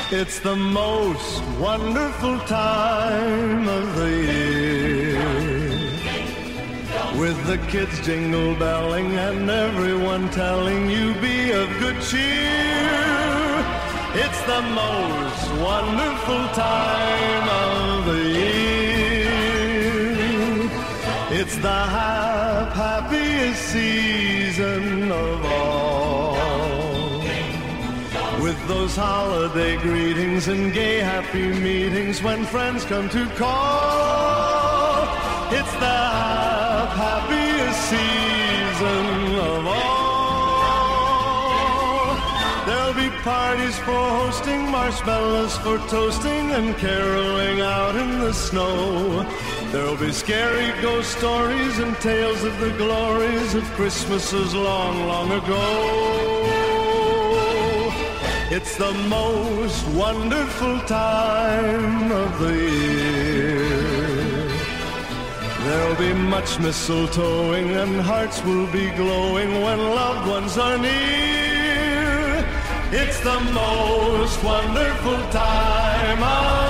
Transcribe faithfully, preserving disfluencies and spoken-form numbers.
It's the most wonderful time of the year, with the kids jingle belling and everyone telling you be of good cheer. It's the most wonderful time of the year. It's the hap- happiest season of all, with those holiday greetings and gay happy meetings when friends come to call. It's the hap- happiest season of all. There'll be parties for hosting, marshmallows for toasting, and caroling out in the snow. There'll be scary ghost stories and tales of the glories of Christmases long, long ago. It's the most wonderful time of the year. There'll be much mistletoeing and hearts will be glowing when loved ones are near. It's the most wonderful time of